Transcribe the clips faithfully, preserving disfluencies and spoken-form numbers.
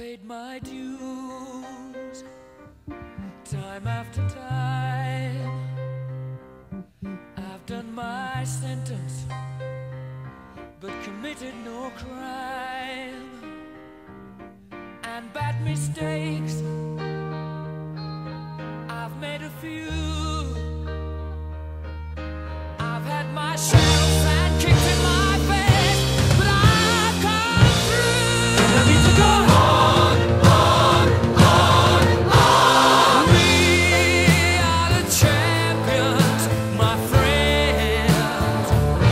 paid my dues, time after time. I've done my sentence, but committed no crime. And bad mistakes, I've made a few. I've had my share of sand kicked in my face, but I've come through. I need to go on, on, on, on. We are the champions, my friends,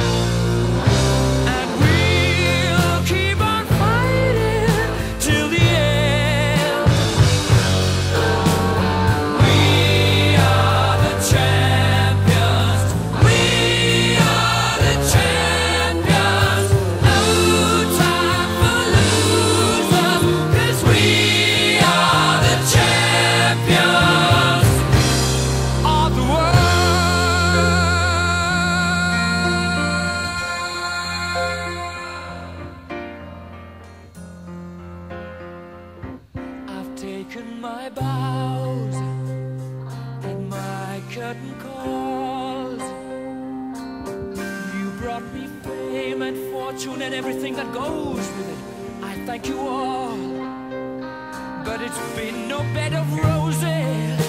and we'll keep on fighting till the end. We are the champions. We are the champions. No time for losers, 'cause we are the champions of the world. I've taken my bows and my curtain calls. You brought me fame and fortune and everything that goes with it. I thank you all, but it's been no bed of roses.